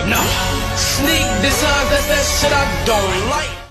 No. Sneak designs, that's that shit I don't like.